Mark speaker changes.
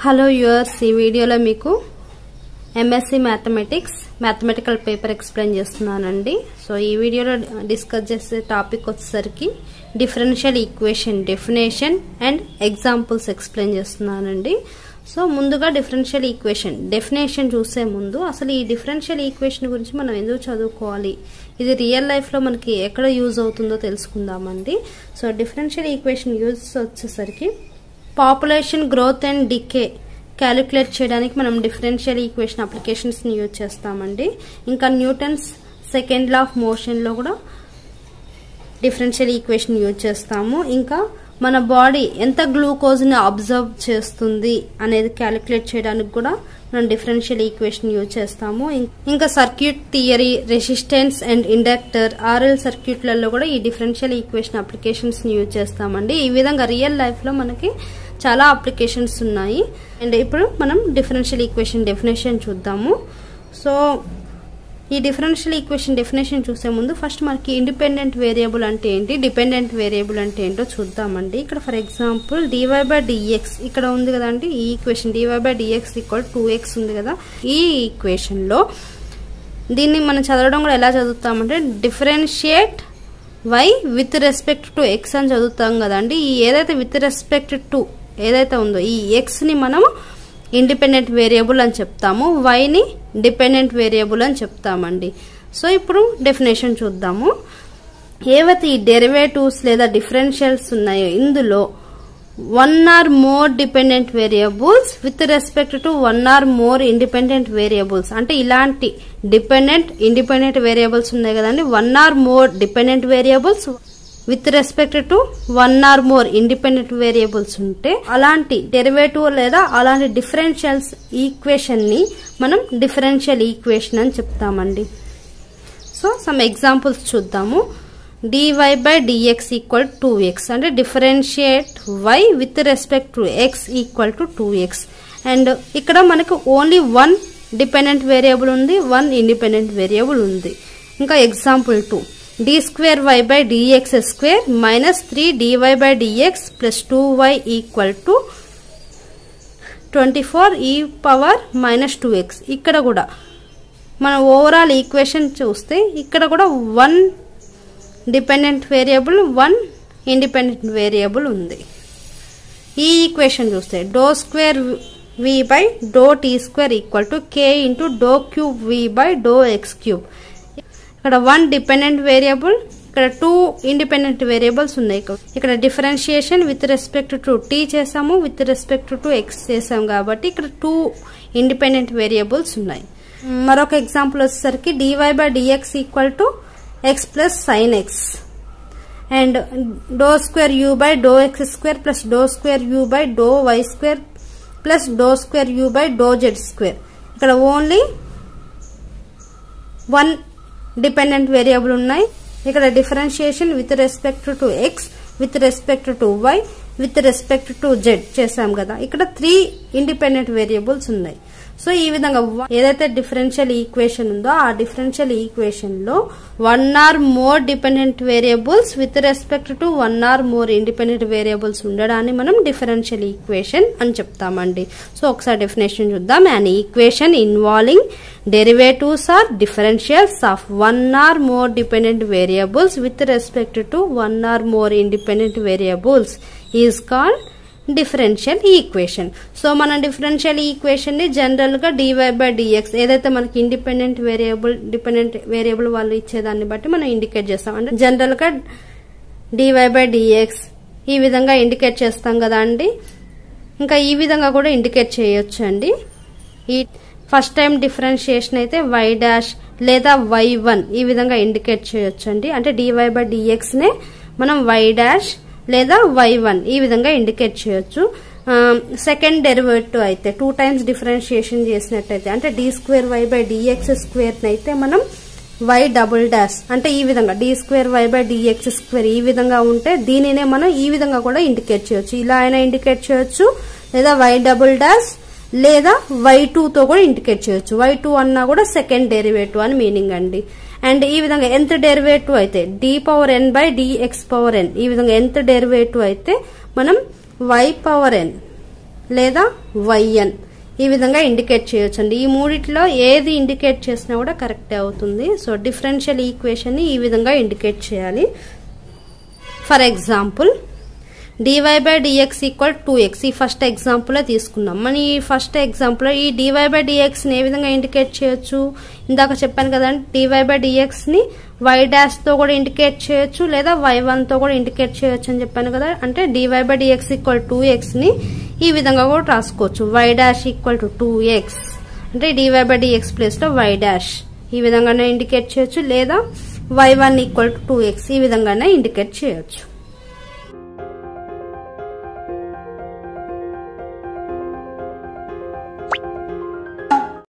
Speaker 1: Hello yours, ఈ వీడియోలో మీకు MSc mathematics mathematical paper explain చేస్తున్నానండి. సో ఈ వీడియోలో డిస్కస్ చేసే టాపిక్ వచ్చేసరికి differential equation definition and examples explain చేస్తున్నానండి. సో ముందుగా డిఫరెన్షియల్ ఈక్వేషన్ డెఫినేషన్ చూసే ముందు అసలు ఈ డిఫరెన్షియల్ ఈక్వేషన్ గురించి మనం ఎందుకు చదువుకోవాలి, ఇది రియల్ లైఫ్లో మనకి ఎక్కడ యూజ్ అవుతుందో తెలుసుకుందామండి. సో డిఫరెన్షియల్ ఈక్వేషన్ యూజ్ వచ్చేసరికి population growth and decay calculate చేయడానికి మనం డిఫరెన్షియల్ ఈక్వేషన్ అప్లికేషన్స్ని యూజ్ చేస్తామండి. ఇంకా న్యూటన్స్ సెకండ్ లా ఆఫ్ మోషన్లో కూడా డిఫరెన్షియల్ ఈక్వేషన్ యూజ్ చేస్తాము. ఇంకా మన బాడీ ఎంత గ్లూకోజ్ని అబ్జర్వ్ చేస్తుంది అనేది క్యాలిక్యులేట్ చేయడానికి కూడా మనం డిఫరెన్షియల్ ఈక్వేషన్ యూజ్ చేస్తాము. ఇంకా circuit theory, resistance and inductor, RL సర్క్యూట్లలో కూడా ఈ డిఫరెన్షియల్ ఈక్వేషన్ అప్లికేషన్స్ని యూజ్ చేస్తామండి. ఈ విధంగా రియల్ లైఫ్లో మనకి చాలా అప్లికేషన్స్ ఉన్నాయి. అండ్ ఇప్పుడు మనం డిఫరెన్షియల్ ఈక్వేషన్ డెఫినేషన్ చూద్దాము. సో ఈ డిఫరెన్షియల్ ఈక్వేషన్ డెఫినేషన్ చూసే ముందు ఫస్ట్ మనకి ఇండిపెండెంట్ వేరియబుల్ అంటే ఏంటి, డిపెండెంట్ వేరియబుల్ అంటే ఏంటో చూద్దామండి. ఇక్కడ ఫర్ ఎగ్జాంపుల్ dy/dx ఇక్కడ ఉంది కదండి, ఈ ఈక్వేషన్ dy/dx = 2x ఉంది కదా. ఈ ఈక్వేషన్లో దీన్ని మనం చదవడం కూడా ఎలా చదువుతామంటే differentiate y with respect to x అని చదువుతాం కదండి. ఈ ఏదైతే విత్ రెస్పెక్ట్ టు ఏదైతే ఉందో ఈ ఎక్స్ని మనము ఇండిపెండెంట్ వేరియబుల్ అని చెప్తాము, వైని డిపెండెంట్ వేరియబుల్ అని చెప్తామండి. సో ఇప్పుడు డెఫినేషన్ చూద్దాము. ఏవైతే ఈ డెరివేటివ్స్ లేదా డిఫరెన్షియల్స్ ఉన్నాయో ఇందులో one or more dependent variables with respect to one or more independent variables, అంటే ఇలాంటి డిపెండెంట్ ఇండిపెండెంట్ వేరియబుల్స్ ఉన్నాయి కదండి. One or more dependent variables with respect to one or more independent variables ఉంటే అలాంటి derivative లేదా అలాంటి డిఫరెన్షియల్స్ ఈక్వేషన్ ని మనం డిఫరెన్షియల్ ఈక్వేషన్ అని చెప్తామండి. సో సమ్ ఎగ్జాంపుల్స్ చూద్దాము. dy/dx = 2x అంటే differentiate y with respect to x = 2x. And ఇక్కడ మనకు ఓన్లీ వన్ డిపెండెంట్ వేరియబుల్ ఉంది, వన్ ఇండిపెండెంట్ వేరియబుల్ ఉంది. ఇంకా example 2 d²y/dx² - 3dy/dx + 2y = 24e⁻⁻²x. ఇక్కడ కూడా మన ఓవరాల్ ఈక్వేషన్ చూస్తే ఇక్కడ కూడా one dependent variable, one independent variable ఉంది. ఈ ఈక్వేషన్ చూస్తే ∂2v/∂t² = k × ∂3v/∂x³. ఇక్కడ వన్ డిపెండెంట్ వేరియబుల్, ఇక్కడ టూ ఇండిపెండెంట్ వేరియబుల్స్ ఉన్నాయి. ఇక్కడ differentiation with respect to t చేసాము, విత్ రెస్పెక్ట్ టు x చేసాము కాబట్టి ఇక్కడ టూ ఇండిపెండెంట్ వేరియబుల్స్ ఉన్నాయి. మరొక ఎగ్జాంపుల్ వచ్చేసరికి dy/dx = x + sin x and ∂2u/∂x² + ∂2u/∂y² + ∂2u/∂z². ఇక్కడ ఓన్లీ వన్ డిపెండెంట్ వేరియబుల్ ఉన్నాయి. ఇక్కడ differentiation with respect to x, with respect to y, with respect to z చేసాం కదా. ఇక్కడ త్రీ ఇండిపెండెంట్ వేరియబుల్స్ ఉన్నాయి. సో ఈ విధంగా ఏదైతే డిఫరెన్షియల్ ఈక్వేషన్ ఉందో ఆ డిఫరెన్షియల్ ఈక్వేషన్ లో one or more dependent variables with respect to one or more independent variables ఉండడాన్ని మనం డిఫరెన్షియల్ ఈక్వేషన్ అని చెప్తామండి. సో ఒకసారి డెఫినేషన్ చూద్దాం. And equation involving derivatives are differentials of one or more dependent variables with respect to one or more independent variables is called differential equation. So మన differential equation ని general గా dy/dx ఏదైతే మనకి independent variable dependent variable వాళ్ళు ఇచ్చేదాన్ని బట్టి మనం indicate చేస్తాం. అంటే జనరల్ గా dy/dx ఈ విధంగా ఇండికేట్ చేస్తాం కదా అండి. ఇంకా ఈ విధంగా కూడా ఇండికేట్ చేయొచ్చు అండి. ఈ ఫస్ట్ టైం డిఫరెన్షియేషన్ అయితే y' లేదా y1 ఈ విధంగా ఇండికేట్ చేయొచ్చు అండి. అంటే dy/dx నే మనం y' లేదా y1 ఈ విధంగా ఇండికేట్ చేయొచ్చు. సెకండ్ డెరివేటివ్ అయితే టూ టైమ్స్ డిఫరెన్షియేషన్ చేసినట్టయితే అంటే d²y/dx² అయితే మనం y" అంటే ఈ విధంగా d²y/dx² ఈ విధంగా ఉంటే దీనినే మనం ఈ విధంగా కూడా ఇండికేట్ చేయొచ్చు. ఇలా అయినా ఇండికేట్ చేయొచ్చు లేదా y" లేదా y2 తో కూడా ఇండికేట్ చేయొచ్చు. y2 అన్నా కూడా సెకండ్ డెరివేటివ్ అని మీనింగ్ అండి. అండ్ ఈ విధంగా ఎంత డెరివేటివ్ అయితే dn/dxn ఈ విధంగా ఎంత డెరివేటివ్ అయితే మనం y⁻n లేదా వైఎన్ ఈ విధంగా ఇండికేట్ చేయొచ్చండి. ఈ మూడిట్లో ఏది ఇండికేట్ చేసినా కూడా కరెక్టే అవుతుంది. సో డిఫరెన్షియల్ ఈక్వేషన్ ని ఈ విధంగా ఇండికేట్ చేయాలి. ఫర్ ఎగ్జాంపుల్ dy/dx = 2x ఈ ఫస్ట్ ఎగ్జాంపుల్ తీసుకున్నాం. మన ఈ ఫస్ట్ ఎగ్జాంపుల్ ఈ dy/dx ని ఏ విధంగా ఇండికేట్ చేయొచ్చు? ఇందాక చెప్పాను కదండి, dy/dx ని y' తో కూడా ఇండికేట్ చేయొచ్చు లేదా y1 తో కూడా ఇండికేట్ చేయొచ్చు అని చెప్పాను కదా. అంటే dy/dx = 2x ని ఈ విధంగా కూడా రాసుకోవచ్చు. y' = 2x అంటే dy/dx ప్లేస్ లో y' ఈ విధంగానే ఇండికేట్ చేయొచ్చు లేదా y1 = 2x ఈ విధంగానే ఇండికేట్ చేయొచ్చు.